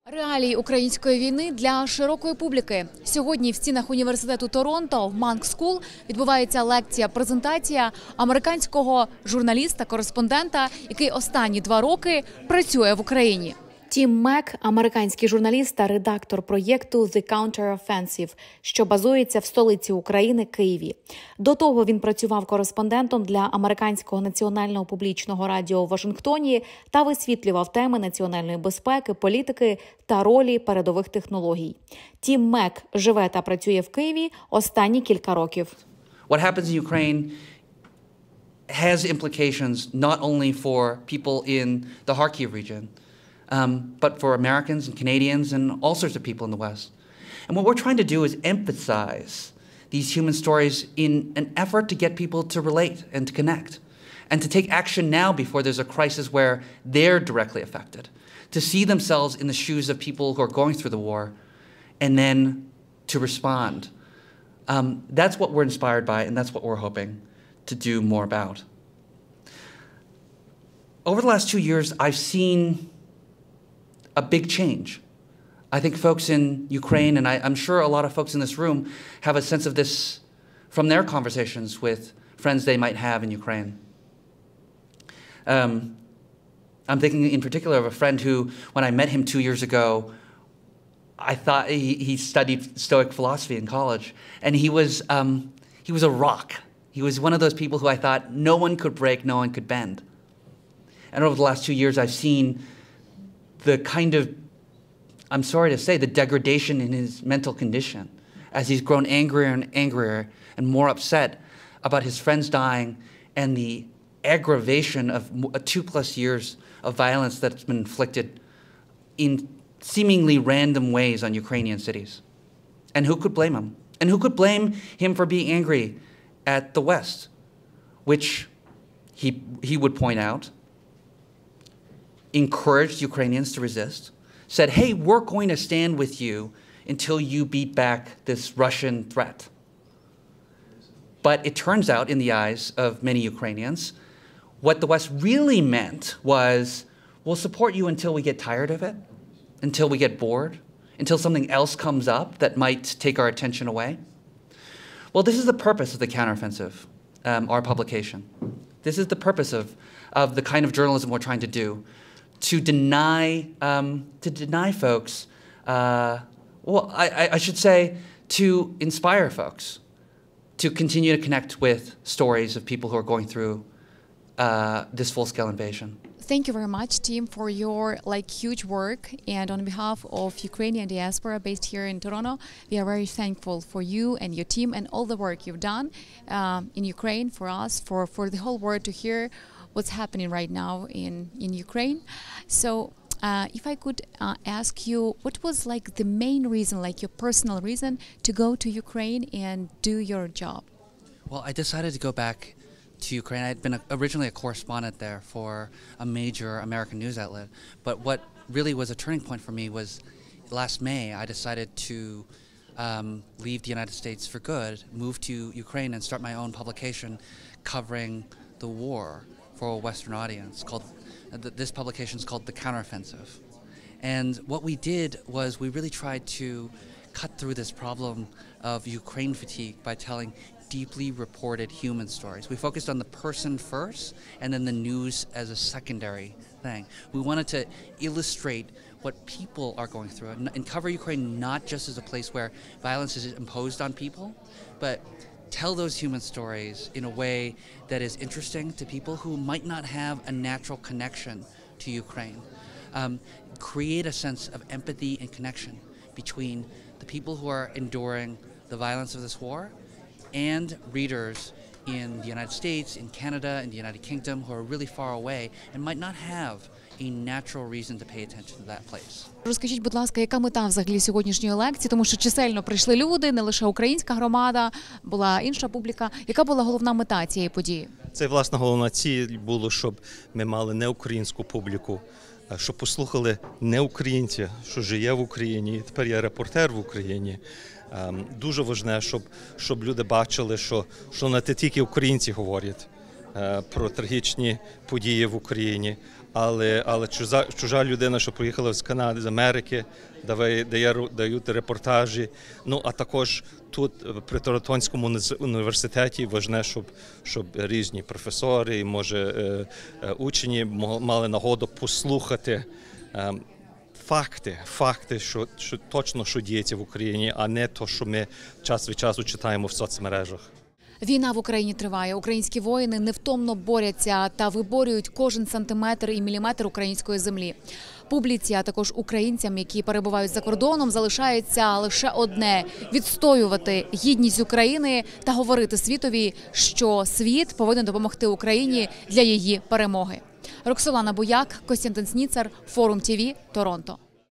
Реалії української війни для широкої публіки. Сьогодні в стінах університету Торонто в Манк Скул відбувається лекція-презентація американського журналіста-кореспондента, який останні 2 роки працює в Україні. Тім Мек – американський журналіст та редактор проєкту «The Counter-Offensive», що базується в столиці України – Києві. До того він працював кореспондентом для американського національного публічного радіо в Вашингтоні та висвітлював теми національної безпеки, політики та ролі передових технологій. Тім Мек живе та працює в Києві останні кілька років. What happens in Ukraine has implications not only for people in the Kharkiv region, but for Americans and Canadians and all sorts of people in the West. And what we're trying to do is emphasize these human stories in an effort to get people to relate and to connect and to take action now before there's a crisis where they're directly affected, to see themselves in the shoes of people who are going through the war and then to respond. That's what we're inspired by, and that's what we're hoping to do more about. Over the last 2 years, I've seen a big change. I think folks in Ukraine, and I'm sure a lot of folks in this room have a sense of this from their conversations with friends they might have in Ukraine. I'm thinking in particular of a friend who, when I met him 2 years ago, I thought he studied Stoic philosophy in college, and he was a rock. He was one of those people who I thought no one could break, no one could bend. And over the last 2 years, I've seen the kind of, I'm sorry to say, the degradation in his mental condition as he's grown angrier and angrier and more upset about his friends dying and the aggravation of 2+ years of violence that's been inflicted in seemingly random ways on Ukrainian cities. And who could blame him? And who could blame him for being angry at the West, which he would point out, encouraged Ukrainians to resist, said, hey, we're going to stand with you until you beat back this Russian threat. But it turns out, in the eyes of many Ukrainians, what the West really meant was, we'll support you until we get tired of it, until we get bored, until something else comes up that might take our attention away. Well, this is the purpose of the counteroffensive, our publication. This is the purpose of the kind of journalism we're trying to do. To deny folks, I should say, to inspire folks to continue to connect with stories of people who are going through this full-scale invasion. Thank you very much, Tim, for your huge work. And on behalf of Ukrainian diaspora based here in Toronto, we are very thankful for you and your team and all the work you've done in Ukraine, for us, for the whole world to hear what's happening right now in Ukraine. So if I could ask you, what was the main reason, your personal reason, to go to Ukraine and do your job? Well, I decided to go back to Ukraine. I had been originally a correspondent there for a major American news outlet. But what really was a turning point for me was last May, I decided to leave the United States for good, move to Ukraine and start my own publication covering the war for a Western audience. This publication is called The Counteroffensive. And what we did was we really tried to cut through this problem of Ukraine fatigue by telling deeply reported human stories. We focused on the person first and then the news as a secondary thing. We wanted to illustrate what people are going through and cover Ukraine not just as a place where violence is imposed on people, but tell those human stories in a way that is interesting to people who might not have a natural connection to Ukraine. Create a sense of empathy and connection between the people who are enduring the violence of this war and readers in the United States, in Canada, in the United Kingdom who are really far away and might not have a natural reason to pay attention to that place. Розкажіть, будь ласка, яка мета взагалі сьогоднішньої лекції? Тому що чисельно прийшли люди, не лише українська громада, була інша публіка. Яка була головна мета цієї події? Це, власне, головна ціль було, щоб ми мали не українську публіку, щоб послухали не українця, що живе в Україні, тепер я репортер в Україні. Дуже важливо, щоб люди бачили, що не тільки українці говорять про трагічні події в Україні, але чужа людина, що приїхала з Канади, з Америки, дають репортажі. Ну, а також тут, при Торонтонському університеті, важливо, щоб різні професори і, може, учні мали нагоду послухати факти, що точно, що діється в Україні, а не то, що ми час від часу читаємо в соцмережах. Війна в Україні триває. Українські воїни невтомно борються та виборюють кожен сантиметр і міліметр української землі. Публіці, а також українцям, які перебувають за кордоном, залишається лише одне – відстоювати гідність України та говорити світові, що світ повинен допомогти Україні для її перемоги. Роксолана Буяк, Костянтин Сніцар, Форум ТВ, Торонто.